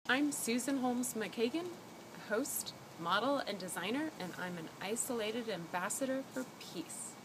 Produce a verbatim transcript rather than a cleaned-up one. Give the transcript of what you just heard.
I'm Susan Holmes-Mckagan, host, model, and designer, and I'm an isolated ambassador for peace.